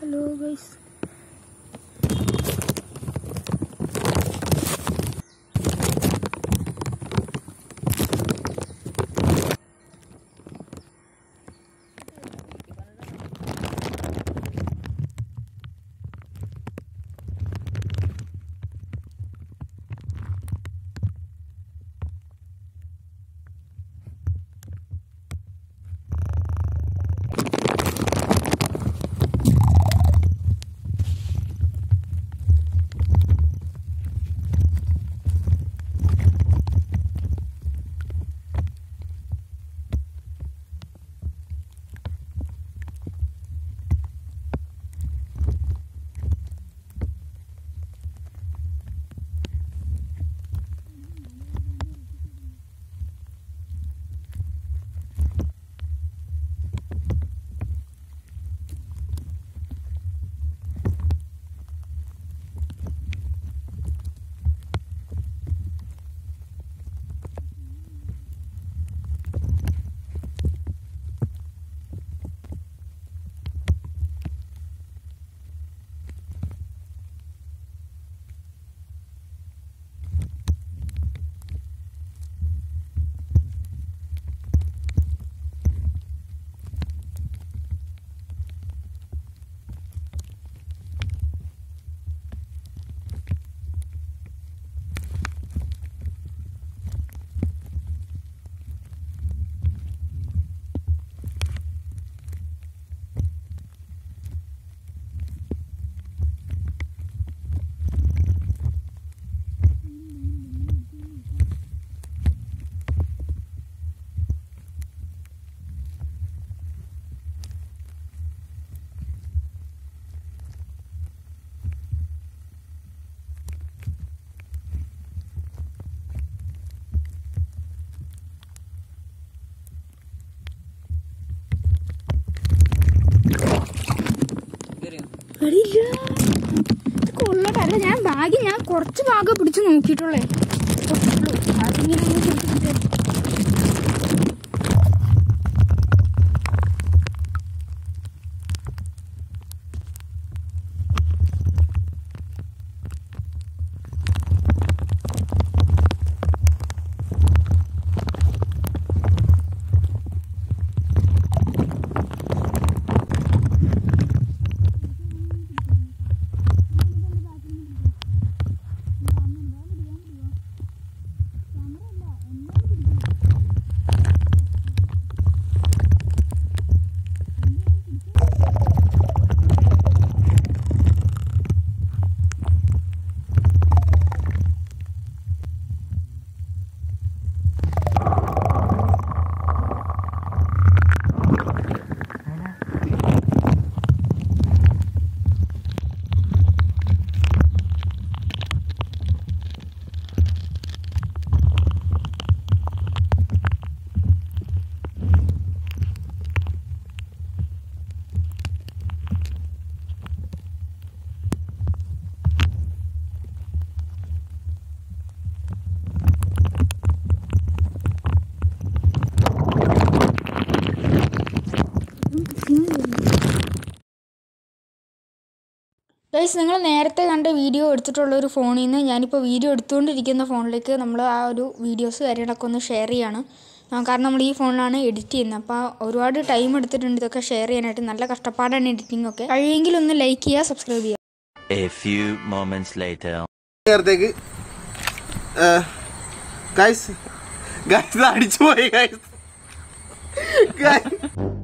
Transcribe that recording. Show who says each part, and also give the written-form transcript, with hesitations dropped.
Speaker 1: Hello guys. ഞാൻ bag കുറച്ച് ഭാഗം പിടിച്ച് നോക്കിയിട്ടുള്ളേ. ഗൈസ്, നിങ്ങൾ നേരത്തെ കണ്ട വീഡിയോ എടുത്തിട്ടുള്ളൊരു ഫോണിൽ നിന്ന് ഞാനിപ്പോൾ വീഡിയോ എടുത്തുകൊണ്ടിരിക്കുന്ന ഫോണിലേക്ക് നമ്മൾ ആ ഒരു വീഡിയോസ് കാര്യങ്ങളൊക്കെ ഒന്ന് ഷെയർ ചെയ്യാണ്. കാരണം നമ്മൾ ഈ ഫോണിലാണ് എഡിറ്റ് ചെയ്യുന്നത്. അപ്പോൾ ഒരുപാട് ടൈം എടുത്തിട്ടുണ്ട് ഇതൊക്കെ ഷെയർ ചെയ്യാനായിട്ട്. നല്ല കഷ്ടപ്പാടാണ് എഡിറ്റിംഗ് ഒക്കെ. കഴിയെങ്കിൽ ഒന്ന് ലൈക്ക് ചെയ്യുക, സബ്സ്ക്രൈബ് ചെയ്യുക.
Speaker 2: A few moments later.
Speaker 3: Guys, അടിച്ചു പോയി guys.